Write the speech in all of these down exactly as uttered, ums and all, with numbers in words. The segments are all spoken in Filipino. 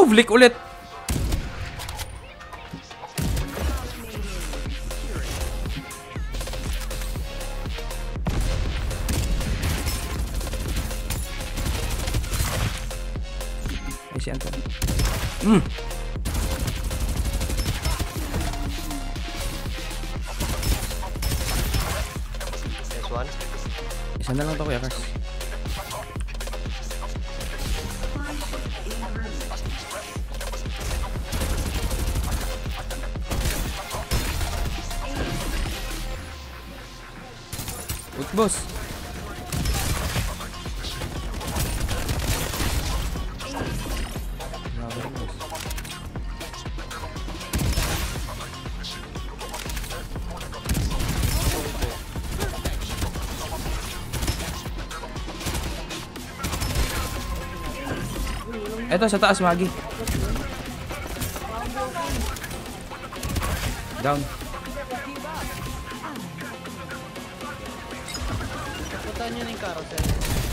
Oh, flick ulit. Ay, si Anton. Mm. Next one. Isa na lang to, Kuya Cars. Wait, boss. Eto sa taas, Magi. Down. Puntahan nyo na yung carousel.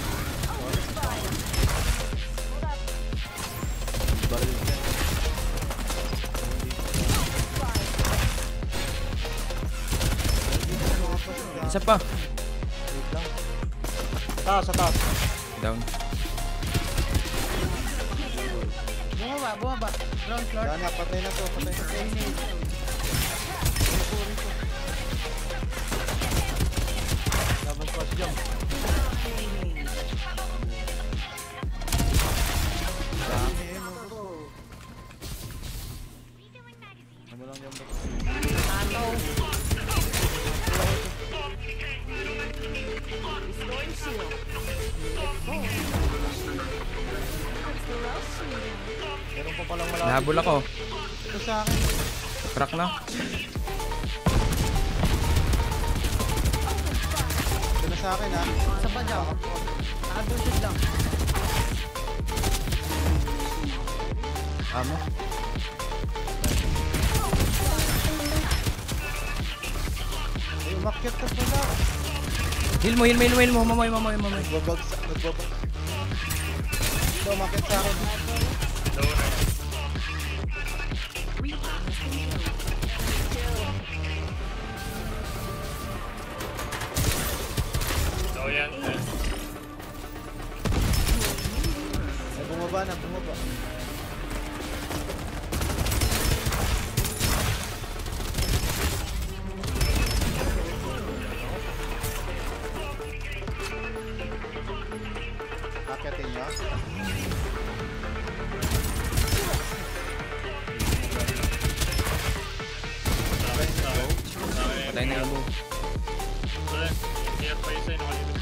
Isa pa. Wait lang. Taas, sa taas. Down. Bumaba, bumaba. Ground floor. Yan na, patay na to, patay na to. Double cross jump. Ano lang yung meron pa palang malapit. Nahabol ako. Ito sa akin. Crack na. Ito na sa akin ha. Sa pa dyan. Nakadusod lang. Amo. Ay, umakyat ka pala. Heal mo, heal mo, heal mo, heal mo. Mamoy, mamoy, mamoy. Nagbabagsak, nagbabagsak. Ito, umakyat sa akin. So yan. Ay, bumaba na, bumaba. Akyatin niya. Patay na yung bow. Wala. Clear pa isa yung nakalibig.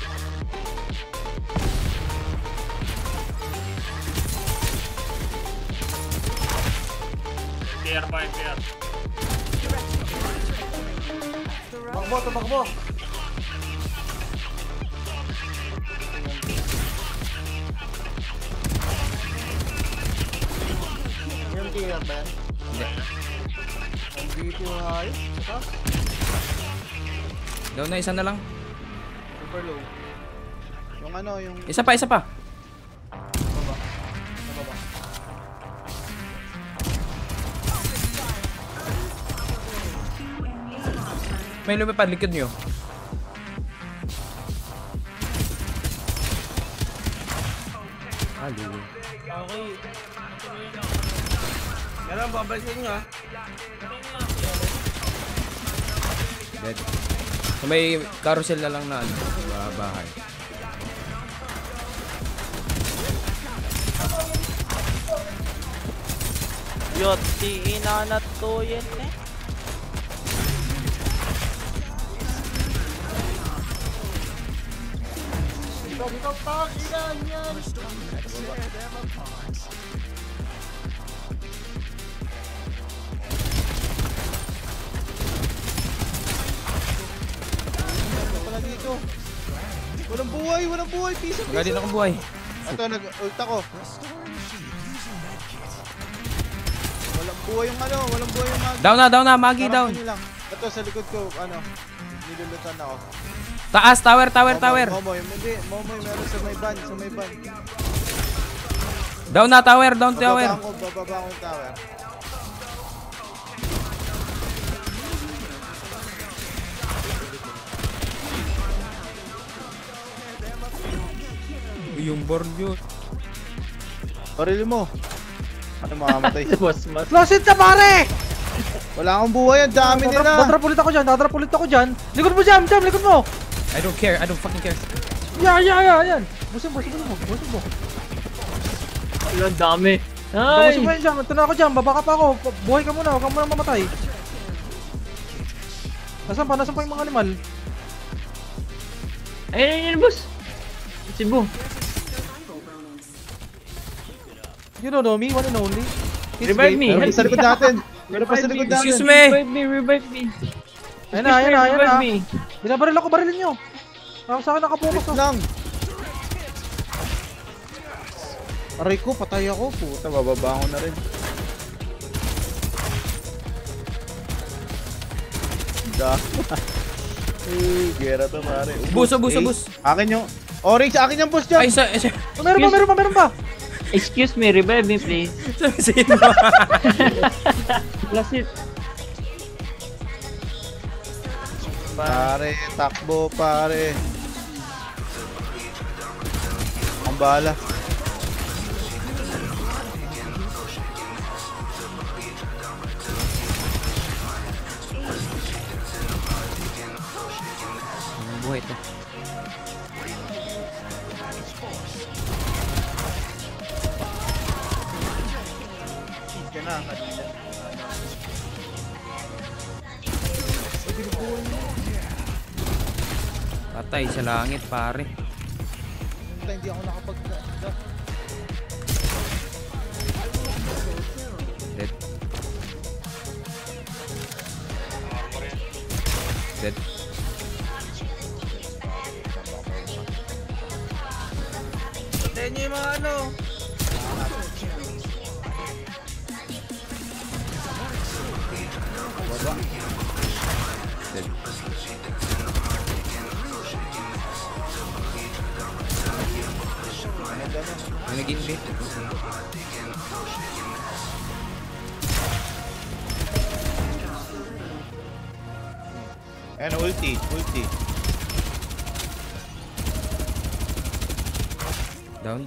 Clear pa, clear. Tumakbo, tumakbo. Yung clear ba yan? Hindi. Ang beauty yung ayos. Saka? Down na, isa na lang. Super low. Yung ano, yung... Isa pa, isa pa. Baba. Sa baba. May lumipad, likod nyo. Halo. Okay. Meron, babalikin nyo ah. Dead. So may carousel na lang na ano, sa bahay. Yot, di inanat to yan eh. Dito, dito, tak! Ilan yan! Ito pala dito. Walang buhay, walang buhay. Piso, piso. Magkali na akong buhay. Ito, nag-ult ako. Walang buhay yung ano, walang buhay yung mag... Down na, down na, Magi, down. Sarap nyo lang. Ito, sa likod ko, ano, nilulutan ako. Taas, tower, tower, Momoy, tower. Momoy, hindi, Momoy meron sa may ban, sa may ban. Down na tower, down tower. Bababa ko, bababa ko yung tower. Yung board yun. Baril mo. Ano makamatay? Boss, mas. Closet ka pare! Wala akong buhay, ang dami nila. Dadrap ulit ako dyan, dadrap ulit ako dyan. Likod mo jam, jam, likod mo! I don't care, I don't fucking care. Yeah, yeah, yeah, yan. Busin mo, busin mo, busin mo. Ang dami. Busin mo Ay! yan jam, ito na ako jam, baba ka pa ako. Buhay ka muna, huwag ka muna mamatay. Nasaan pa, nasaan pa yung mga animal? Ayun, ayun, ayun, boss. Cebu. You don't know me, one and only. Kids Revive game. me. Meron pa sa likod natin. Meron pa sa likod natin. Excuse me. Revive me, revive me. Ayun na, ayun na, ayun na. Revive me. Binabaril ako, barilin nyo. Ako sa akin nakapokus Wait to. lang. Aray ko, patay ako. Puta, bababa ko na rin. Da. Uy, gera to pare. Bus, bus, Eh, bus. Akin yung... Orange, akin yung boss dyan. Ay, sa... sa... Oh, meron pa, meron pa, meron pa. Excuse me, revive me, please. Sabihin mo. Plus it. Pare, takbo pare. Ang bala. Ang buhay to. Patay sa langit, pare. Puta, hindi ako nakapag... Dead. Dead. Patayin nyo yung mga ano. Baba. Dead. May nag-invade. Ayan, ulti, ulti. Down.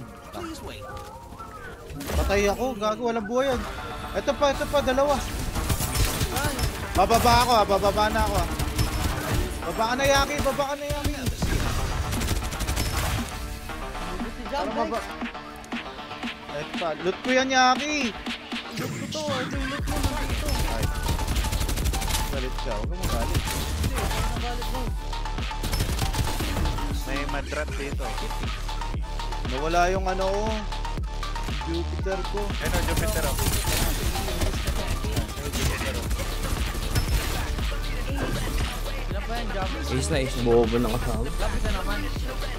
Patay ako, gago, walang buhay yan. Ito pa, ito pa, dalawa. Bababa ako ah, bababa na ako ah. Baba ka na, Yaki, baba ka na, Yaki. Parang baba. Ito pa, loot ko yan, Yaki. Loot ko to, ito yung loot mo, nandito. Ay. Galit siya, huwag ka magalit. May madrat dito. Nawala yung ano ko. Jupiter ko. Ano, Jupiter ako. Ilan pa yan jam? Ace na, ace na. Bobo na kasama. Lapit na naman.